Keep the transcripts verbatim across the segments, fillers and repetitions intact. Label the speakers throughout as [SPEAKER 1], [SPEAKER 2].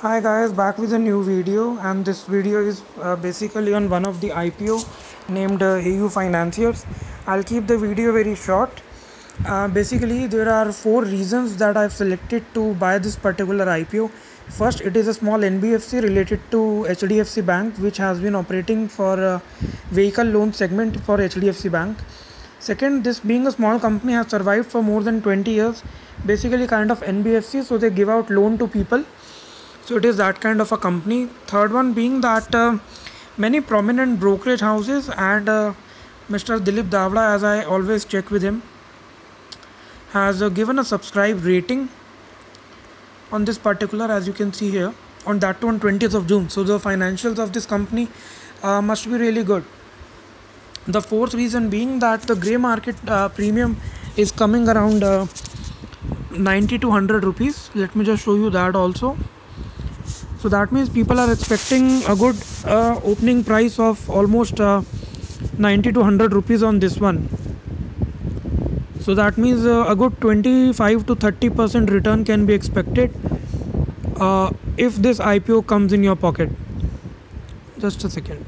[SPEAKER 1] Hi guys, back with a new video, and this video is uh, basically on one of the I P O named uh, A U Financiers. I'll keep the video very short. Uh, basically, there are four reasons that I've selected to buy this particular I P O. First, it is a small N B F C related to H D F C Bank, which has been operating for uh, vehicle loan segment for H D F C Bank. Second, this being a small company has survived for more than twenty years, basically kind of N B F C, so they give out loan to people. So it is that kind of a company. Third one being that uh, many prominent brokerage houses and uh, Mister Dilip Davda, as I always check with him, has uh, given a subscribe rating on this particular, as you can see here, on that too on twentieth of June. So the financials of this company uh, must be really good. The fourth reason being that the grey market uh, premium is coming around uh, ninety to one hundred rupees. Let me just show you that also. So that means people are expecting a good uh, opening price of almost uh, ninety to one hundred rupees on this one. So that means uh, a good twenty-five to thirty percent return can be expected uh, if this I P O comes in your pocket. Just a second.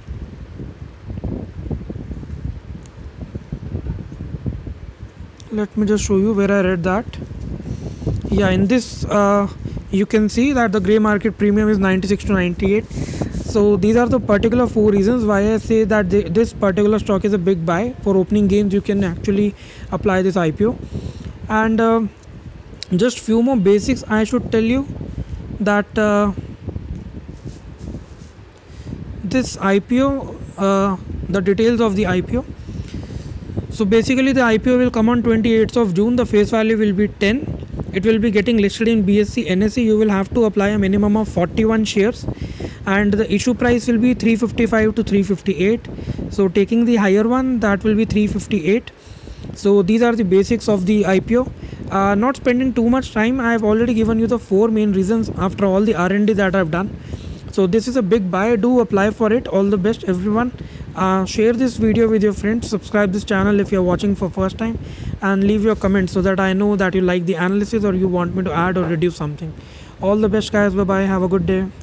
[SPEAKER 1] Let me just show you where I read that. Yeah, in this uh, you can see that the grey market premium is ninety-six to ninety-eight. So these are the particular four reasons why I say that the, this particular stock is a big buy. For opening gains, you can actually apply this I P O. And uh, just few more basics I should tell you that uh, this I P O, uh, the details of the I P O. So basically the I P O will come on twenty-eighth of June. The face value will be ten. It will be getting listed in B S E N S E. You will have to apply a minimum of forty-one shares, and the issue price will be three fifty-five to three fifty-eight. So taking the higher one, that will be three fifty-eight. So these are the basics of the I P O. Uh, not spending too much time, I have already given you the four main reasons after all the R and D that I have done. So this is a big buy. Do apply for it. All the best, everyone. Uh, share this video with your friends. Subscribe this channel if you are watching for first time, and leave your comments so that I know that you like the analysis or you want me to add or reduce something. All the best guys. Bye bye. Have a good day.